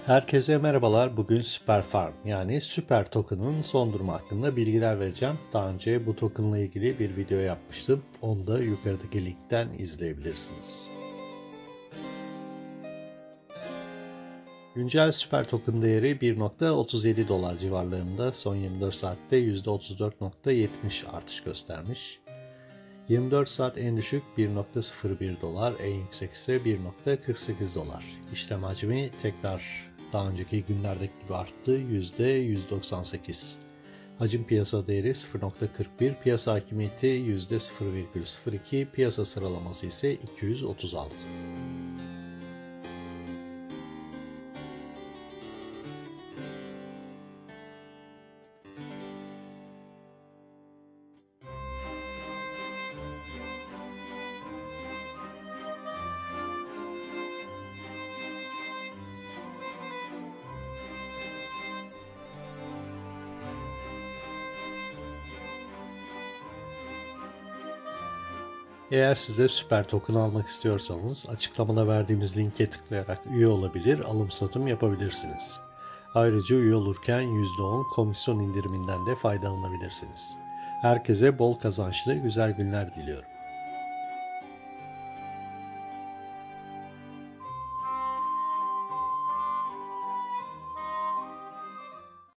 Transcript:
Herkese merhabalar. Bugün Süper Farm yani Süper Token'ın son durumu hakkında bilgiler vereceğim. Daha önce bu token'la ilgili bir video yapmıştım. Onu da yukarıdaki linkten izleyebilirsiniz. Güncel Süper Token değeri 1.37 dolar civarlarında, son 24 saatte %34.70 artış göstermiş. 24 saat en düşük 1.01 dolar, en yüksek ise 1.48 dolar. İşlem hacmi tekrar daha önceki günlerdeki gibi arttı, %198. Hacim piyasa değeri 0.41, piyasa hakimiyeti %0,02, piyasa sıralaması ise 236. Eğer siz de Süper Token almak istiyorsanız açıklamada verdiğimiz linke tıklayarak üye olabilir, alım satım yapabilirsiniz. Ayrıca üye olurken %10 komisyon indiriminden de faydalanabilirsiniz. Herkese bol kazançlı güzel günler diliyorum.